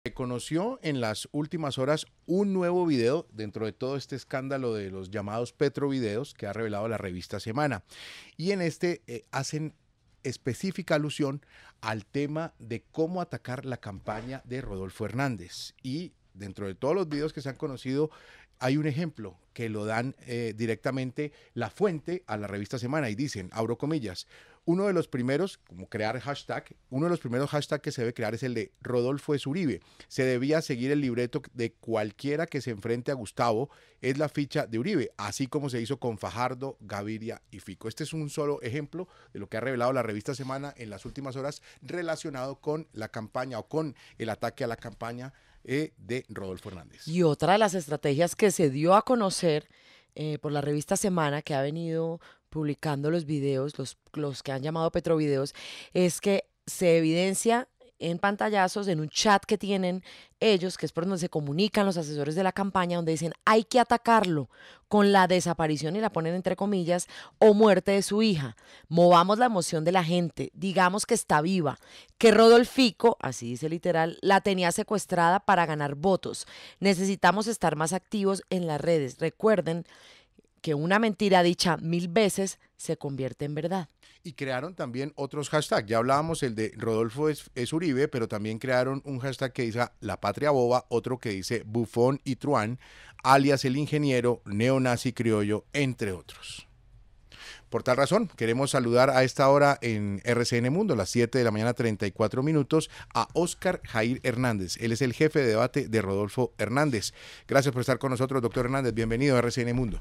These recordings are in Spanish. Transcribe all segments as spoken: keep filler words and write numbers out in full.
Se conoció en las últimas horas un nuevo video dentro de todo este escándalo de los llamados Petrovideos que ha revelado la revista Semana. Y en este eh, hacen específica alusión al tema de cómo atacar la campaña de Rodolfo Hernández. Y dentro de todos los videos que se han conocido, hay un ejemplo que lo dan eh, directamente la fuente a la revista Semana y dicen, abro comillas, uno de los primeros, como crear hashtag, uno de los primeros hashtags que se debe crear es el de Rodolfo es Uribe. Se debía seguir el libreto de cualquiera que se enfrente a Gustavo, es la ficha de Uribe, así como se hizo con Fajardo, Gaviria y Fico. Este es un solo ejemplo de lo que ha revelado la revista Semana en las últimas horas relacionado con la campaña o con el ataque a la campaña eh, de Rodolfo Hernández. Y otra de las estrategias que se dio a conocer eh, por la revista Semana, que ha venido publicando los videos, los, los que han llamado Petrovideos, es que se evidencia en pantallazos, en un chat que tienen ellos, que es por donde se comunican los asesores de la campaña, donde dicen hay que atacarlo con la desaparición, y la ponen entre comillas, o muerte de su hija. Movamos la emoción de la gente, digamos que está viva, que Rodolfico, así dice literal, la tenía secuestrada para ganar votos. Necesitamos estar más activos en las redes. Recuerden que una mentira dicha mil veces se convierte en verdad. Y crearon también otros hashtags. Ya hablábamos el de Rodolfo es, es Uribe, pero también crearon un hashtag que dice La Patria Boba, otro que dice Bufón y Truán, alias el ingeniero, neonazi criollo, entre otros. Por tal razón, queremos saludar a esta hora en R C N Mundo, a las siete de la mañana, treinta y cuatro minutos, a Óscar Jair Hernández. Él es el jefe de debate de Rodolfo Hernández. Gracias por estar con nosotros, doctor Hernández. Bienvenido a R C N Mundo.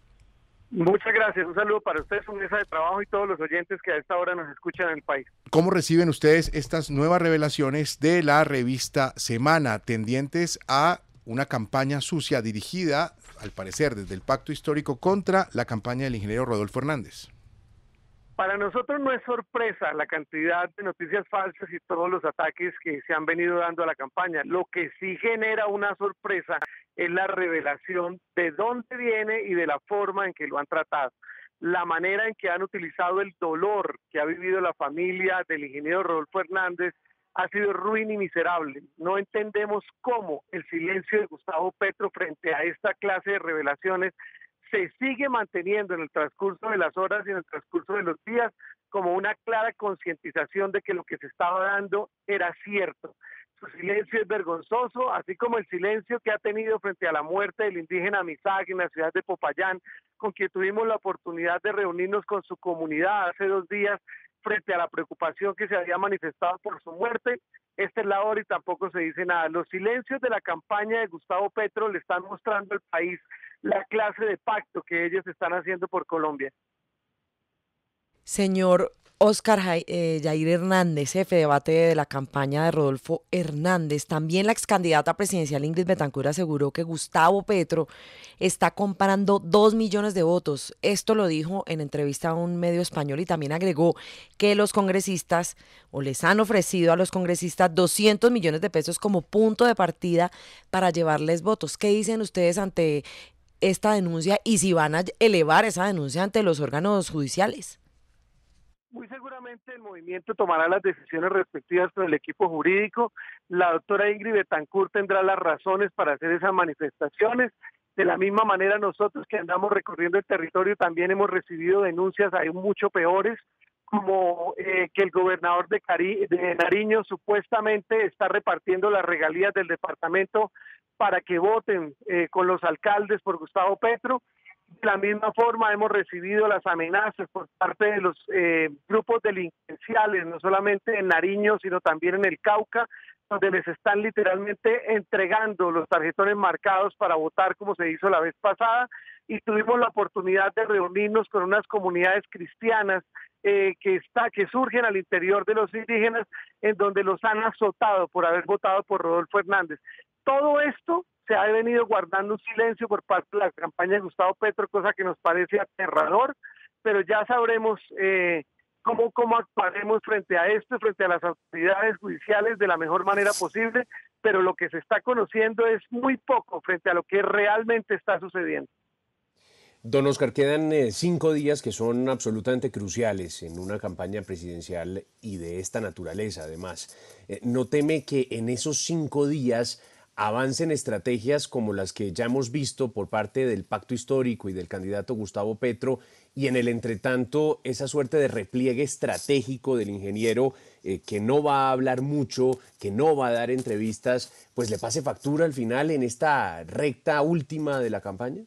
Muchas gracias, un saludo para ustedes, su mesa de trabajo y todos los oyentes que a esta hora nos escuchan en el país. ¿Cómo reciben ustedes estas nuevas revelaciones de la revista Semana, tendientes a una campaña sucia dirigida, al parecer, desde el pacto histórico contra la campaña del ingeniero Rodolfo Hernández? Para nosotros no es sorpresa la cantidad de noticias falsas y todos los ataques que se han venido dando a la campaña. Lo que sí genera una sorpresa es la revelación de dónde viene y de la forma en que lo han tratado. La manera en que han utilizado el dolor que ha vivido la familia del ingeniero Rodolfo Hernández ha sido ruin y miserable. No entendemos cómo el silencio de Gustavo Petro frente a esta clase de revelaciones se sigue manteniendo en el transcurso de las horas y en el transcurso de los días como una clara concientización de que lo que se estaba dando era cierto. Su silencio es vergonzoso, así como el silencio que ha tenido frente a la muerte del indígena Misag en la ciudad de Popayán, con quien tuvimos la oportunidad de reunirnos con su comunidad hace dos días frente a la preocupación que se había manifestado por su muerte. Esta es la hora y tampoco se dice nada. Los silencios de la campaña de Gustavo Petro le están mostrando al país la clase de pacto que ellos están haciendo por Colombia. Señor Óscar eh, Jair Hernández, jefe de debate de la campaña de Rodolfo Hernández, también la ex candidata presidencial Ingrid Betancourt aseguró que Gustavo Petro está comprando dos millones de votos. Esto lo dijo en entrevista a un medio español y también agregó que los congresistas, o les han ofrecido a los congresistas doscientos millones de pesos como punto de partida para llevarles votos. ¿Qué dicen ustedes ante esta denuncia y si van a elevar esa denuncia ante los órganos judiciales? Muy seguramente el movimiento tomará las decisiones respectivas con el equipo jurídico. La doctora Ingrid Betancourt tendrá las razones para hacer esas manifestaciones. De la misma manera nosotros que andamos recorriendo el territorio también hemos recibido denuncias hay mucho peores, como eh, que el gobernador de, Cari de Nariño supuestamente está repartiendo las regalías del departamento para que voten eh, con los alcaldes por Gustavo Petro. De la misma forma hemos recibido las amenazas por parte de los eh, grupos delincuenciales, no solamente en Nariño, sino también en el Cauca, donde les están literalmente entregando los tarjetones marcados para votar como se hizo la vez pasada, y tuvimos la oportunidad de reunirnos con unas comunidades cristianas eh, que, está, que surgen al interior de los indígenas, en donde los han azotado por haber votado por Rodolfo Hernández. Todo esto se ha venido guardando un silencio por parte de la campaña de Gustavo Petro, cosa que nos parece aterrador, pero ya sabremos eh, cómo, cómo actuaremos frente a esto, frente a las autoridades judiciales de la mejor manera posible, pero lo que se está conociendo es muy poco frente a lo que realmente está sucediendo. Don Oscar, quedan eh, cinco días que son absolutamente cruciales en una campaña presidencial y de esta naturaleza, además. Eh, ¿No teme que en esos cinco días avancen estrategias como las que ya hemos visto por parte del Pacto Histórico y del candidato Gustavo Petro, y en el entretanto esa suerte de repliegue estratégico del ingeniero eh, que no va a hablar mucho, que no va a dar entrevistas, pues le pase factura al final en esta recta última de la campaña?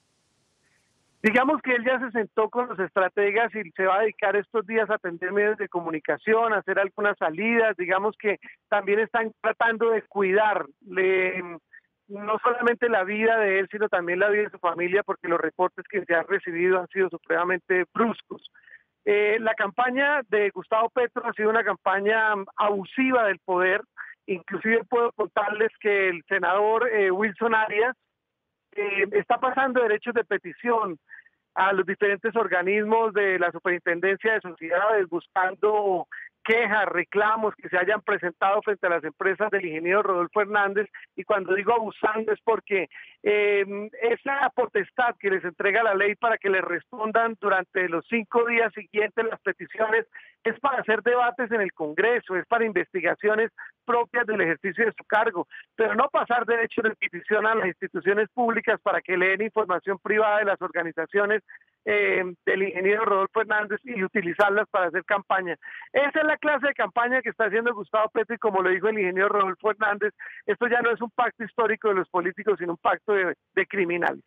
Digamos que él ya se sentó con los estrategas y se va a dedicar estos días a atender medios de comunicación, a hacer algunas salidas. Digamos que también están tratando de cuidarle no solamente la vida de él, sino también la vida de su familia, porque los reportes que se han recibido han sido supremamente bruscos. Eh, la campaña de Gustavo Petro ha sido una campaña abusiva del poder. Inclusive puedo contarles que el senador eh, Wilson Arias eh, está pasando derechos de petición a los diferentes organismos de la Superintendencia de Sociedades buscando quejas, reclamos que se hayan presentado frente a las empresas del ingeniero Rodolfo Hernández, y cuando digo abusando es porque eh, esa potestad que les entrega la ley para que les respondan durante los cinco días siguientes las peticiones es para hacer debates en el Congreso, es para investigaciones propias del ejercicio de su cargo, pero no pasar derechos de petición a las instituciones públicas para que leen información privada de las organizaciones eh, del ingeniero Rodolfo Hernández y utilizarlas para hacer campaña. Esa es la clase de campaña que está haciendo Gustavo Petro, y como lo dijo el ingeniero Rodolfo Hernández, esto ya no es un pacto histórico de los políticos, sino un pacto de, de criminales.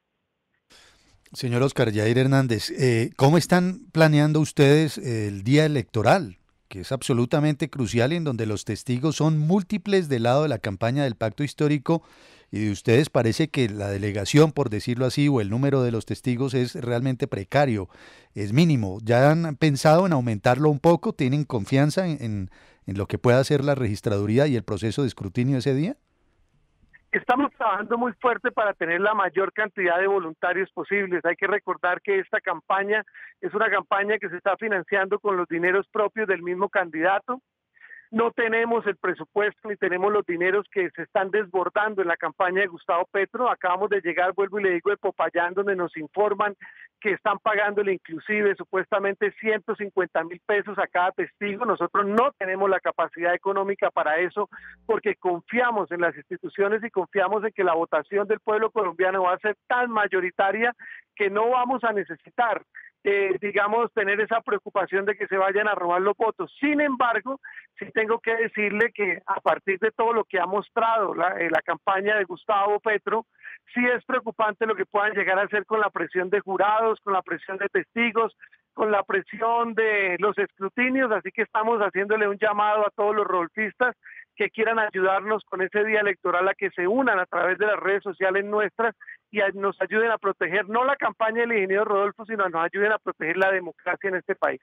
Señor Oscar Yair Hernández, eh, ¿cómo están planeando ustedes el día electoral, que es absolutamente crucial y en donde los testigos son múltiples del lado de la campaña del pacto histórico, y de ustedes parece que la delegación, por decirlo así, o el número de los testigos es realmente precario, es mínimo? ¿Ya han pensado en aumentarlo un poco? ¿Tienen confianza en, en, en lo que pueda hacer la registraduría y el proceso de escrutinio ese día? Estamos trabajando muy fuerte para tener la mayor cantidad de voluntarios posibles. Hay que recordar que esta campaña es una campaña que se está financiando con los dineros propios del mismo candidato. No tenemos el presupuesto ni tenemos los dineros que se están desbordando en la campaña de Gustavo Petro. Acabamos de llegar, vuelvo y le digo, de Popayán, donde nos informan que están pagándole inclusive supuestamente ciento cincuenta mil pesos a cada testigo. Nosotros no tenemos la capacidad económica para eso, porque confiamos en las instituciones y confiamos en que la votación del pueblo colombiano va a ser tan mayoritaria que no vamos a necesitar Eh, digamos, tener esa preocupación de que se vayan a robar los votos. Sin embargo, sí tengo que decirle que a partir de todo lo que ha mostrado la, eh, la campaña de Gustavo Petro, sí es preocupante lo que puedan llegar a hacer con la presión de jurados, con la presión de testigos, con la presión de los escrutinios, así que estamos haciéndole un llamado a todos los rodolfistas que quieran ayudarnos con ese día electoral a que se unan a través de las redes sociales nuestras y a, nos ayuden a proteger no la campaña del ingeniero Rodolfo, sino nos ayuden a proteger la democracia en este país.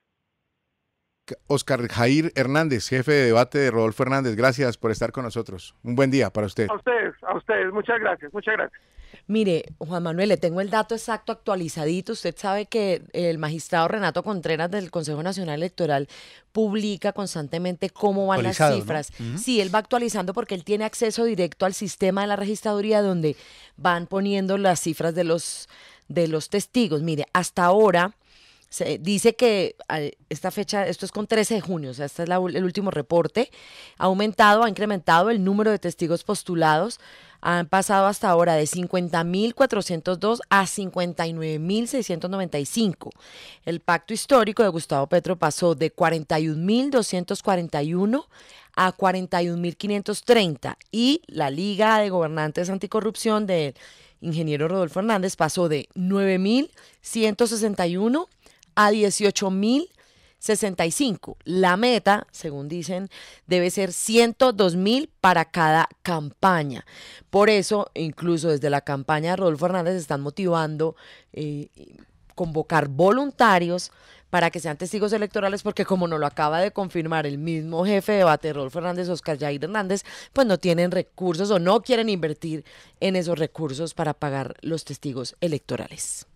Oscar Jair Hernández, jefe de debate de Rodolfo Hernández, gracias por estar con nosotros. Un buen día para usted. A ustedes, a ustedes, muchas gracias, muchas gracias. Mire, Juan Manuel, le tengo el dato exacto actualizadito. Usted sabe que el magistrado Renato Contreras del Consejo Nacional Electoral publica constantemente cómo van las cifras. ¿No? Uh-huh. Sí, él va actualizando porque él tiene acceso directo al sistema de la registraduría donde van poniendo las cifras de los, de los testigos. Mire, hasta ahora se dice que esta fecha, esto es con trece de junio, o sea, este es la, el último reporte, ha aumentado, ha incrementado el número de testigos postulados, han pasado hasta ahora de cincuenta mil cuatrocientos dos a cincuenta y nueve mil seiscientos noventa y cinco. El pacto histórico de Gustavo Petro pasó de cuarenta y un mil doscientos cuarenta y uno a cuarenta y un mil quinientos treinta, y la Liga de Gobernantes Anticorrupción del ingeniero Rodolfo Hernández pasó de nueve mil ciento sesenta y uno a dieciocho mil sesenta y cinco. La meta, según dicen, debe ser ciento dos mil para cada campaña. Por eso, incluso desde la campaña de Rodolfo Hernández están motivando eh, convocar voluntarios para que sean testigos electorales, porque como nos lo acaba de confirmar el mismo jefe de debate, Rodolfo Hernández, Oscar Yair Hernández, pues no tienen recursos o no quieren invertir en esos recursos para pagar los testigos electorales.